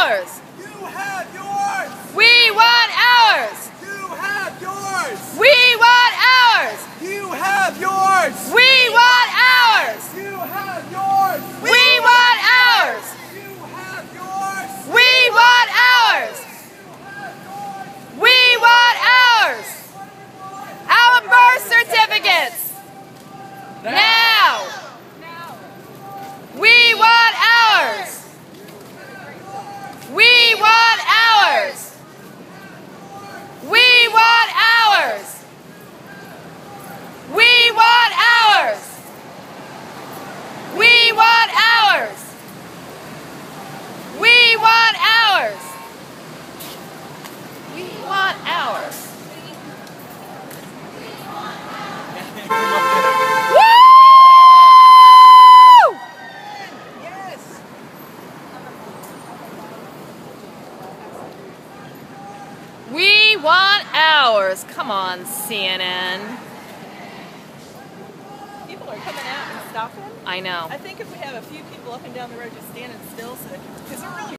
ours! You have yours! We want ours! You have yours! We want ours! You have yours! We want ours! You have yours! We want ours! You have yours! We want ours! We want ours! Our birth certificates! Now! We want ours! We want ours! We want ours! We want ours! We want ours! We want ours! We want ours! Woo! Yes! We want ours. Come on, CNN. People are coming out and stopping. I know. I think if we have a few people up and down the road just standing still so they can, because they're really